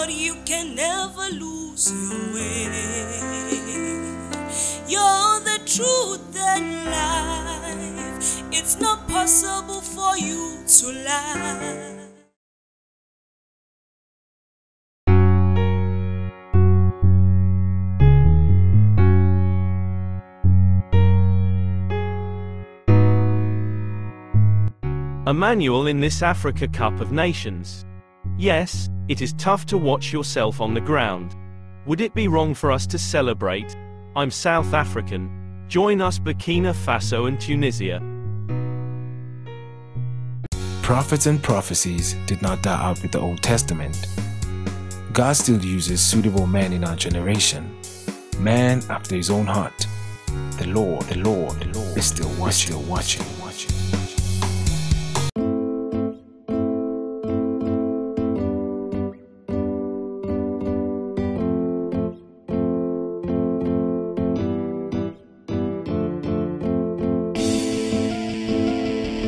but you can never lose your way. You're the truth and life. It's not possible for you to lie. Immanuel in this Africa Cup of Nations. Yes, it is tough to watch yourself on the ground. Would it be wrong for us to celebrate? I'm South African. Join us Burkina Faso and Tunisia. Prophets and prophecies did not die out with the Old Testament. God still uses suitable men in our generation. Man after his own heart. The Lord is still watching.